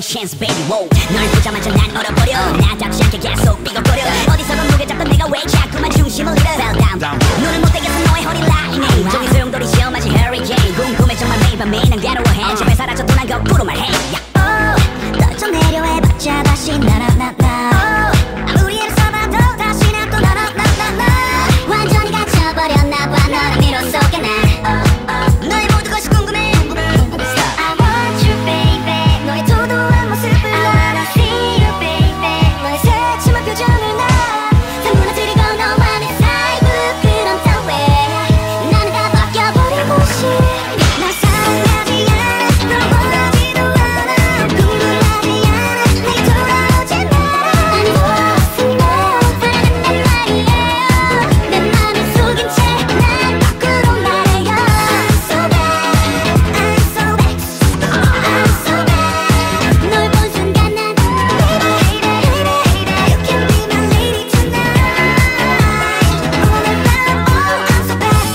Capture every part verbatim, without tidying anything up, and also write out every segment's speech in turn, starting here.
chance baby wow. 널 보자마자 난 얼어버려 나답지 않게 계속 삐걱거려 어디서건 무게 잡던 내가 왜 자꾸만 중심을 잃어 Fell down, down. 눈을 못 떼겠어 너의 허리 라인에 종이 소용돌이 시험하지 hurricane 궁금해 정말 매일 밤 매일 난 괴로워해 제발 사라져도 난 거꾸로 말해 yeah. oh, 떨쳐 내려 해봤자 다시 나나나나 oh, 아무리 애써봐도 다시 난 또 나나나나나 완전히 갇혀버렸나봐 너를 밀어 쏘게 나 oh, oh. 너의 모든 것이 궁금해 I want you baby 너의 도도한 모습을 I wanna see you baby 너의 새침한 표정을 나 다 무너뜨리고 너만의 사이 부끄러운 왜 나는 다 바뀌어버리고 싶어 날 사랑하지 않아 널 원하지도 않아 궁금하지 않아 내게 돌아오지 마라 아니 무엇이면 사랑한단 말이에요 내 맘을 속인 채 난 거꾸로 말해요 I'm so bad I'm so bad I'm so bad 널 본 순간 난 Baby baby baby You can be my lady tonight 오늘 밤 oh I'm so bad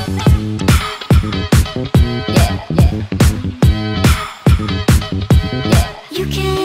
Yeah yeah You can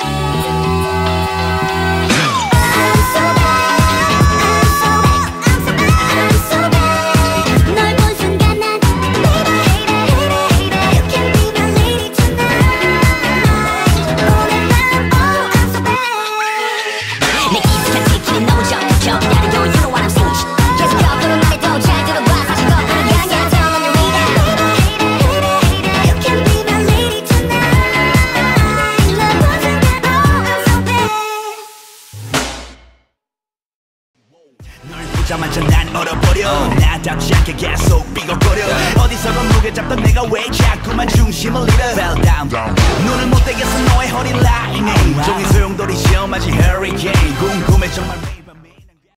I'm so bad I'm so bad I'm so bad 널 본 순간 난 Baby baby baby You can be my lady tonight 오늘 밤 oh I'm so bad 내 익숙한 티키는 너무 적극적 기다려 You know what I'm saying 계속 거꾸로 말해도 잘 들어봐 사실 거꾸로 향해 Tell on your radar You can be my lady tonight 널 본 순간 oh I'm so bad 널 보자마자 난 얼어버려 나답지 않게 계속 삐걱거려 어디서건 무게 잡던 내가 왜 자꾸만 중심을 잃어 Fell down, down. 눈을 못 떼겠어 너의 허리 라인에 종이 소용돌이 시험하지 hurricane 궁금해 정말